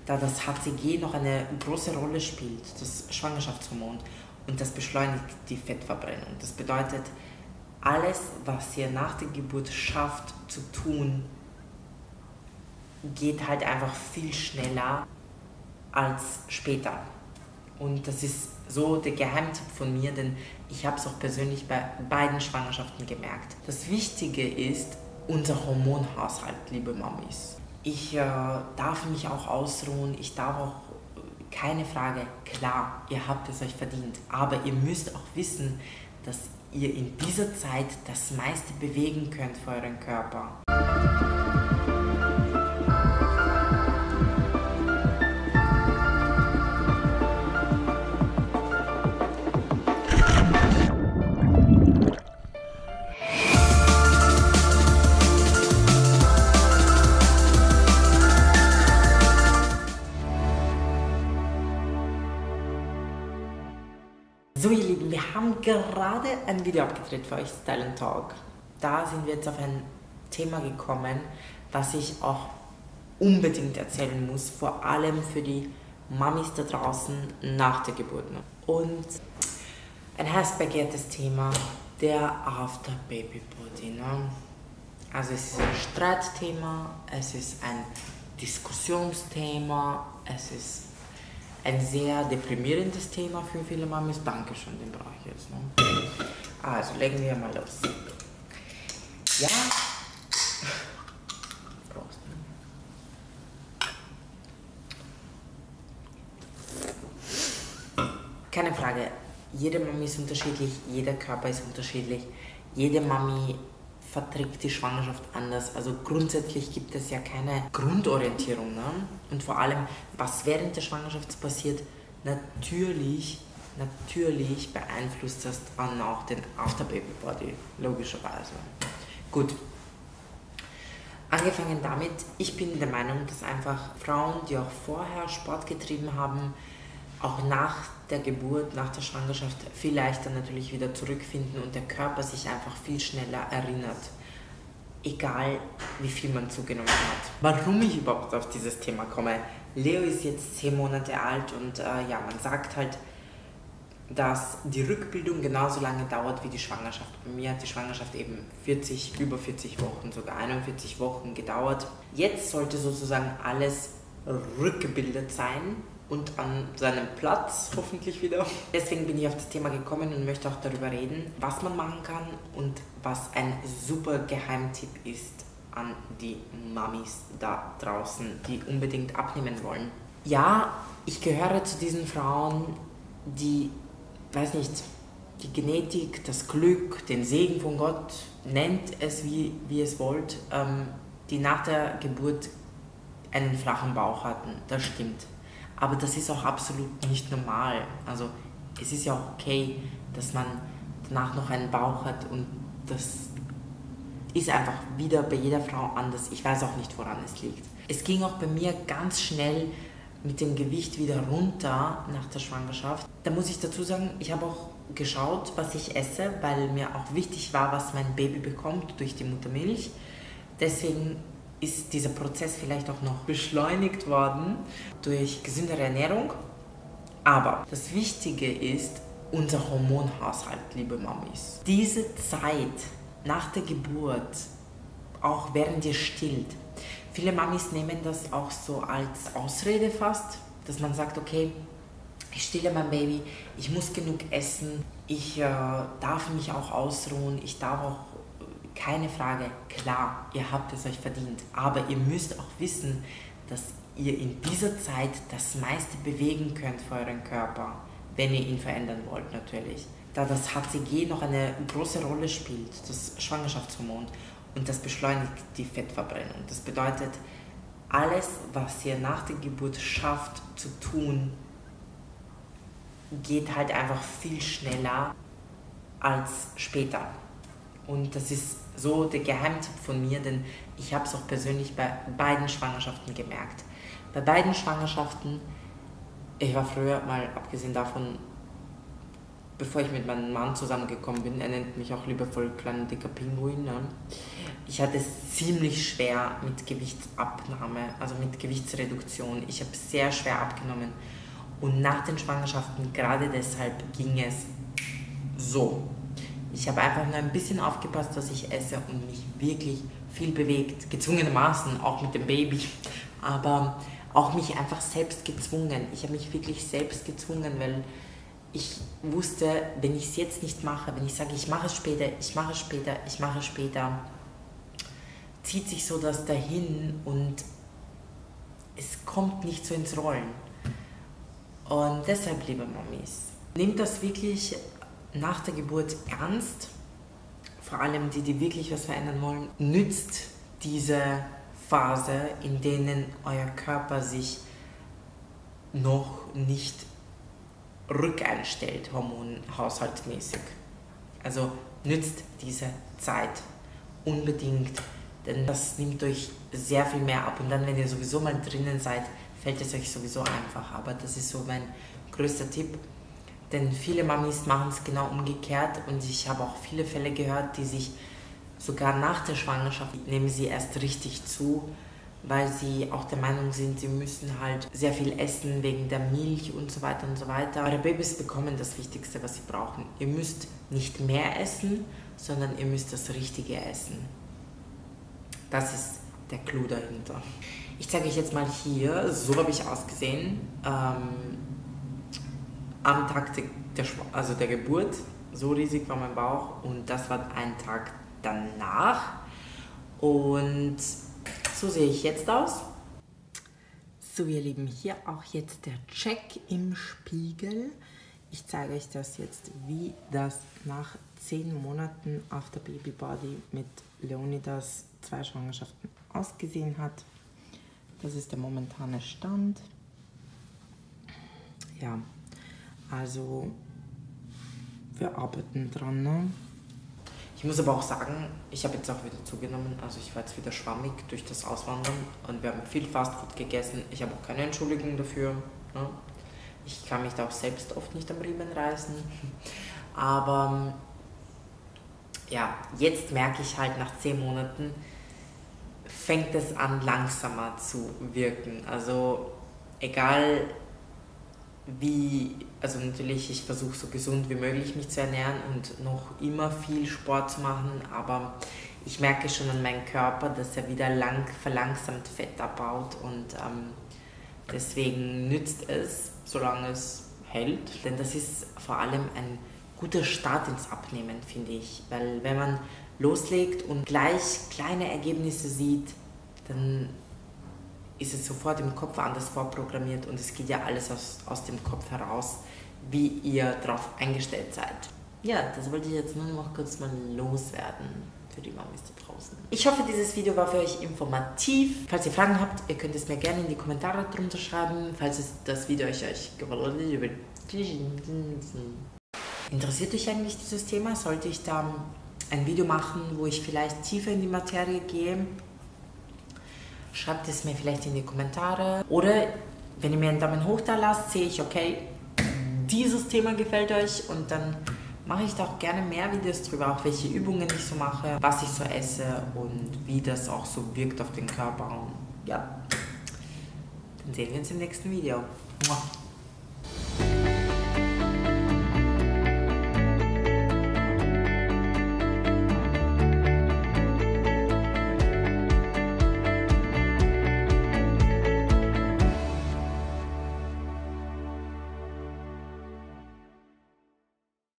da das HCG noch eine große Rolle spielt, das Schwangerschaftshormon, und das beschleunigt die Fettverbrennung. Das bedeutet, alles, was ihr nach der Geburt schafft zu tun, geht halt einfach viel schneller als später. Und das ist so der Geheimtipp von mir, denn ich habe es auch persönlich bei beiden Schwangerschaften gemerkt. Das Wichtige ist unser Hormonhaushalt, liebe Mamis. Ich darf mich auch ausruhen, ich darf auch, keine Frage, klar, ihr habt es euch verdient, aber ihr müsst auch wissen, dass ihr in dieser Zeit das meiste bewegen könnt für euren Körper. So ihr Lieben, wir haben gerade ein Video abgedreht für euch, Style & Talk. Da sind wir jetzt auf ein Thema gekommen, was ich auch unbedingt erzählen muss, vor allem für die Mamis da draußen nach der Geburt. Und ein heiß begehrtes Thema, der After Baby Body. Also es ist ein Streitthema, es ist ein Diskussionsthema, es ist ein sehr deprimierendes Thema für viele Mamis. Dankeschön, den brauche ich jetzt. Also legen wir mal los. Ja. Prost. Keine Frage, jede Mami ist unterschiedlich, jeder Körper ist unterschiedlich, jede Mami verträgt die Schwangerschaft anders. Also grundsätzlich gibt es ja keine Grundorientierung. Und vor allem, was während der Schwangerschaft passiert, natürlich beeinflusst das dann auch den After Baby Body, logischerweise. Gut, angefangen damit, ich bin der Meinung, dass einfach Frauen, die auch vorher Sport getrieben haben, auch nach der Geburt, nach der Schwangerschaft viel leichter natürlich wieder zurückfinden und der Körper sich einfach viel schneller erinnert, egal wie viel man zugenommen hat. Warum ich überhaupt auf dieses Thema komme? Leo ist jetzt 10 Monate alt und ja, man sagt halt, dass die Rückbildung genauso lange dauert wie die Schwangerschaft. Bei mir hat die Schwangerschaft eben über 40 Wochen, sogar 41 Wochen gedauert. Jetzt sollte sozusagen alles rückgebildet sein und an seinem Platz hoffentlich wieder. Deswegen bin ich auf das Thema gekommen und möchte auch darüber reden, was man machen kann und was ein super Geheimtipp ist an die Mamis da draußen, die unbedingt abnehmen wollen. Ja, ich gehöre zu diesen Frauen, die, weiß nicht, die Genetik, das Glück, den Segen von Gott, nennt es wie es wollt, die nach der Geburt einen flachen Bauch hatten. Das stimmt. Aber das ist auch absolut nicht normal. Also es ist ja auch okay, dass man danach noch einen Bauch hat und das ist einfach wieder bei jeder Frau anders. Ich weiß auch nicht, woran es liegt. Es ging auch bei mir ganz schnell mit dem Gewicht wieder runter nach der Schwangerschaft. Da muss ich dazu sagen, ich habe auch geschaut, was ich esse, weil mir auch wichtig war, was mein Baby bekommt durch die Muttermilch. Deswegen ist dieser Prozess vielleicht auch noch beschleunigt worden durch gesündere Ernährung. Aber das Wichtige ist unser Hormonhaushalt, liebe Mamis. Diese Zeit nach der Geburt, auch während ihr stillt, viele Mamis nehmen das auch so als Ausrede fast, dass man sagt, okay, ich stille mein Baby, ich muss genug essen, ich darf mich auch ausruhen, ich darf auch, keine Frage, klar, ihr habt es euch verdient, aber ihr müsst auch wissen, dass ihr in dieser Zeit das meiste bewegen könnt für euren Körper, wenn ihr ihn verändern wollt natürlich. Da das HCG noch eine große Rolle spielt, das Schwangerschaftshormon, und das beschleunigt die Fettverbrennung. Das bedeutet, alles, was ihr nach der Geburt schafft zu tun, geht halt einfach viel schneller als später. Und das ist so der Geheimtipp von mir, denn ich habe es auch persönlich bei beiden Schwangerschaften gemerkt. Bei beiden Schwangerschaften, ich war früher mal, abgesehen davon, bevor ich mit meinem Mann zusammengekommen bin, er nennt mich auch liebevoll kleiner dicker Pinguin, ne? Ich hatte es ziemlich schwer mit Gewichtsabnahme, also mit Gewichtsreduktion. Ich habe sehr schwer abgenommen. Und nach den Schwangerschaften, gerade deshalb, ging es so. Ich habe einfach nur ein bisschen aufgepasst, was ich esse und mich wirklich viel bewegt, gezwungenermaßen, auch mit dem Baby, aber auch mich einfach selbst gezwungen. Ich habe mich wirklich selbst gezwungen, weil ich wusste, wenn ich es jetzt nicht mache, wenn ich sage, ich mache es später, ich mache es später, ich mache es später, zieht sich so das dahin und es kommt nicht so ins Rollen. Und deshalb, liebe Mamis, nehmt das wirklich nach der Geburt ernst, vor allem die, die wirklich was verändern wollen. Nützt diese Phase, in denen euer Körper sich noch nicht rückeinstellt, hormonhaushaltsmäßig. Also nützt diese Zeit unbedingt, denn das nimmt euch sehr viel mehr ab. Und dann, wenn ihr sowieso mal drinnen seid, fällt es euch sowieso einfach. Aber das ist so mein größter Tipp. Denn viele Mamis machen es genau umgekehrt und ich habe auch viele Fälle gehört, die sich sogar nach der Schwangerschaft nehmen sie erst richtig zu, weil sie auch der Meinung sind, sie müssen halt sehr viel essen wegen der Milch und so weiter und so weiter. Eure Babys bekommen das Wichtigste, was sie brauchen. Ihr müsst nicht mehr essen, sondern ihr müsst das Richtige essen. Das ist der Clou dahinter. Ich zeige euch jetzt mal hier, so habe ich ausgesehen. Am Tag der Geburt, so riesig war mein Bauch und das war ein Tag danach und so sehe ich jetzt aus. So ihr Lieben, hier auch jetzt der Check im Spiegel. Ich zeige euch das jetzt, wie das nach 10 Monaten After Baby Body mit Leonidas 2 Schwangerschaften ausgesehen hat. Das ist der momentane Stand. Ja. Also, wir arbeiten dran, ne? Ich muss aber auch sagen, ich habe jetzt auch wieder zugenommen, also ich war jetzt wieder schwammig durch das Auswandern und wir haben viel Fastfood gegessen. Ich habe auch keine Entschuldigung dafür, ne? Ich kann mich da auch selbst oft nicht am Riemen reißen, aber ja, jetzt merke ich halt nach 10 Monaten, fängt es an langsamer zu wirken, also egal also natürlich, ich versuche so gesund wie möglich mich zu ernähren und noch immer viel Sport zu machen, aber ich merke schon an meinem Körper, dass er wieder verlangsamt Fett abbaut und deswegen nützt es, solange es hält, denn das ist vor allem ein guter Start ins Abnehmen, finde ich, weil wenn man loslegt und gleich kleine Ergebnisse sieht, dann ist es sofort im Kopf anders vorprogrammiert und es geht ja alles aus dem Kopf heraus, wie ihr darauf eingestellt seid. Ja, das wollte ich jetzt nur noch kurz mal loswerden für die Mamis da draußen. Ich hoffe, dieses Video war für euch informativ. Falls ihr Fragen habt, ihr könnt es mir gerne in die Kommentare drunter schreiben, falls das Video euch gefallen hat. Interessiert euch eigentlich dieses Thema? Sollte ich da ein Video machen, wo ich vielleicht tiefer in die Materie gehe? Schreibt es mir vielleicht in die Kommentare. Oder wenn ihr mir einen Daumen hoch da lasst, sehe ich, okay, dieses Thema gefällt euch und dann mache ich da auch gerne mehr Videos drüber, auch welche Übungen ich so mache, was ich so esse und wie das auch so wirkt auf den Körper. Und ja, dann sehen wir uns im nächsten Video. Muah.